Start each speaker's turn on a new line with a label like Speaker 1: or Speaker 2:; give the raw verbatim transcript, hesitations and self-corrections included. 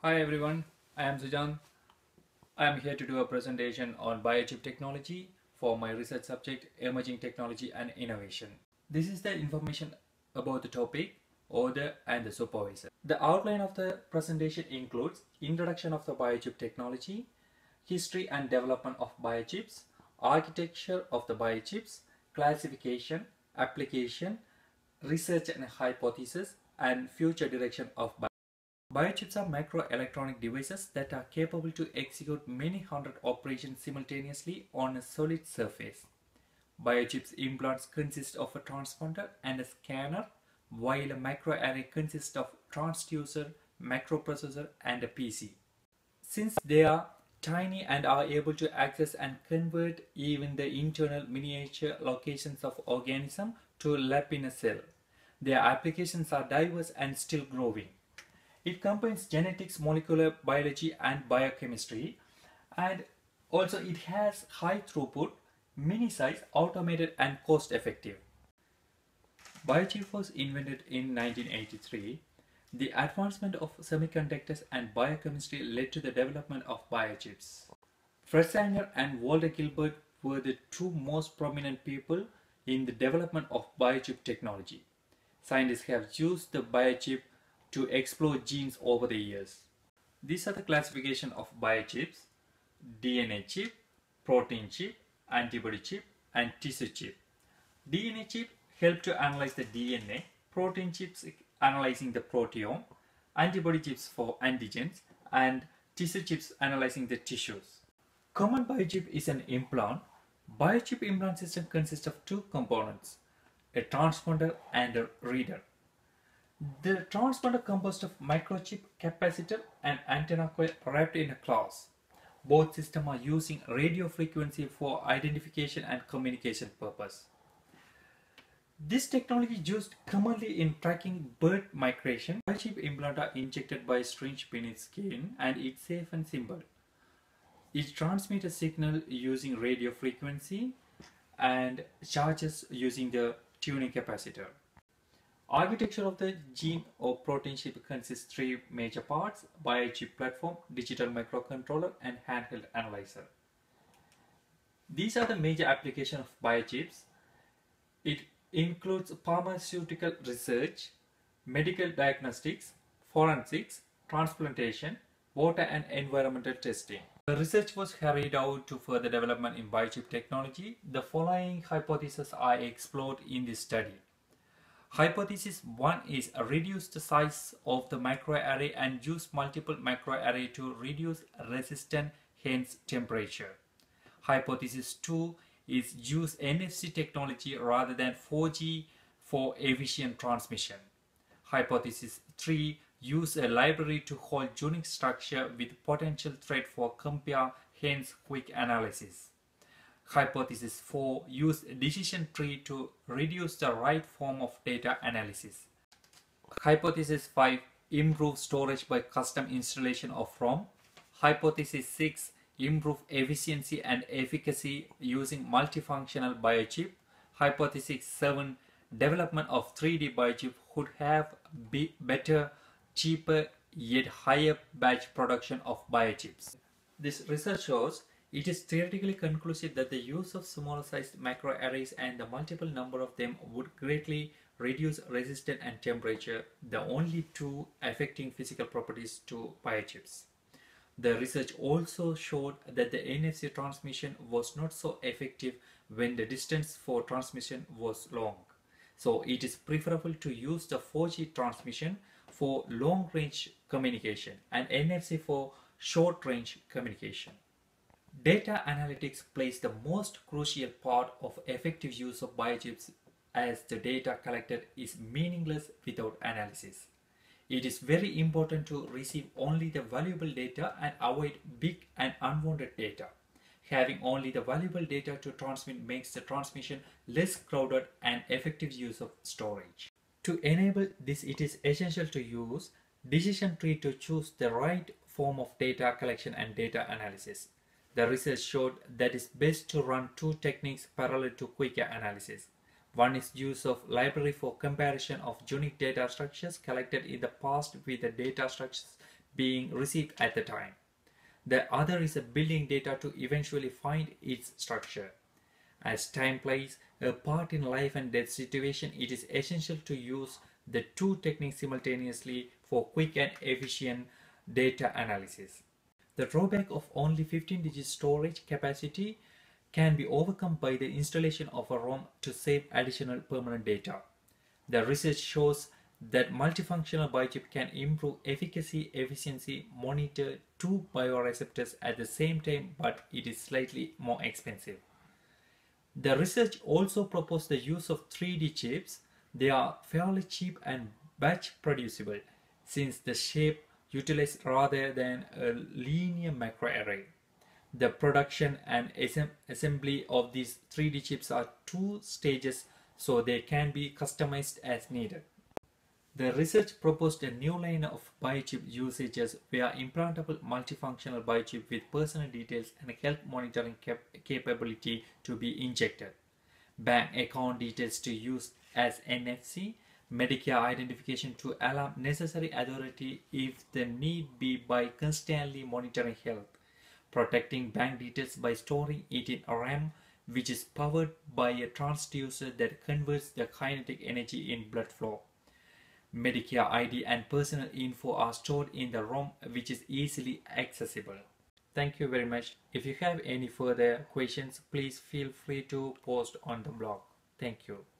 Speaker 1: Hi everyone, I am Sujan. I am here to do a presentation on biochip technology for my research subject Emerging Technology and Innovation. This is the information about the topic, author and the supervisor. The outline of the presentation includes introduction of the biochip technology, history and development of biochips, architecture of the biochips, classification, application, research and hypothesis, and future direction of biochips. Biochips are microelectronic devices that are capable to execute many hundred operations simultaneously on a solid surface. Biochips implants consist of a transponder and a scanner, while a microarray consists of transducer, microprocessor, and a P C. Since they are tiny and are able to access and convert even the internal miniature locations of organism to lab in a cell, their applications are diverse and still growing. It combines genetics, molecular biology, and biochemistry, and also it has high throughput, mini size, automated, and cost effective. Biochip was invented in nineteen eighty-three. The advancement of semiconductors and biochemistry led to the development of biochips. Fred Sanger and Walter Gilbert were the two most prominent people in the development of biochip technology. Scientists have used the biochip to explore genes over the years. These are the classification of biochips: D N A chip, protein chip, antibody chip, and tissue chip. D N A chip help to analyze the D N A, protein chips analyzing the proteome, antibody chips for antigens, and tissue chips analyzing the tissues. Common biochip is an implant. Biochip implant system consists of two components, a transponder and a reader. The transponder composed of microchip, capacitor, and antenna coil wrapped in a glass. Both systems are using radio frequency for identification and communication purpose. This technology is used commonly in tracking bird migration. Biochip implants are injected by a syringe beneath skin, and it's safe and simple. It transmits a signal using radio frequency and charges using the tuning capacitor. Architecture of the gene or protein chip consists three major parts: biochip platform, digital microcontroller, and handheld analyzer. These are the major applications of biochips. It includes pharmaceutical research, medical diagnostics, forensics, transplantation, water and environmental testing. The research was carried out to further development in biochip technology. The following hypotheses are explored in this study. Hypothesis one is reduce the size of the microarray and use multiple microarray to reduce resistance, hence temperature. Hypothesis two is use N F C technology rather than four G for efficient transmission. Hypothesis three use a library to hold unique structure with potential threat for compare, hence quick analysis. Hypothesis four use decision tree to reduce the right form of data analysis. Hypothesis five improve storage by custom installation of ROM. Hypothesis six improve efficiency and efficacy using multifunctional biochip. Hypothesis seven development of three D biochip would have be better, cheaper, yet higher batch production of biochips. This research shows it is theoretically conclusive that the use of smaller sized microarrays and the multiple number of them would greatly reduce resistance and temperature, the only two affecting physical properties to biochips. The research also showed that the N F C transmission was not so effective when the distance for transmission was long. So it is preferable to use the four G transmission for long range communication and N F C for short range communication. Data analytics plays the most crucial part of effective use of biochips, as the data collected is meaningless without analysis. It is very important to receive only the valuable data and avoid big and unwanted data. Having only the valuable data to transmit makes the transmission less crowded and effective use of storage. To enable this, it is essential to use decision tree to choose the right form of data collection and data analysis. The research showed that it's best to run two techniques parallel to quicker analysis. One is use of library for comparison of unique data structures collected in the past with the data structures being received at the time. The other is a building data to eventually find its structure. As time plays a part in life and death situation, it is essential to use the two techniques simultaneously for quick and efficient data analysis. The drawback of only fifteen digit storage capacity can be overcome by the installation of a ROM to save additional permanent data. The research shows that multifunctional biochip can improve efficacy, efficiency, monitor two bioreceptors at the same time, but it is slightly more expensive. The research also proposed the use of three D chips. They are fairly cheap and batch producible since the shape utilized rather than a linear macroarray. The production and assembly of these three D chips are two stages, so they can be customized as needed. The research proposed a new line of biochip usages via implantable multifunctional biochip with personal details and health monitoring cap capability to be injected, bank account details to use as N F C, Medicare identification to allow necessary authority if the need be by constantly monitoring health, protecting bank details by storing it in a RAM which is powered by a transducer that converts the kinetic energy in blood flow. Medicare I D and personal info are stored in the ROM, which is easily accessible. Thank you very much. If you have any further questions, please feel free to post on the blog. Thank you.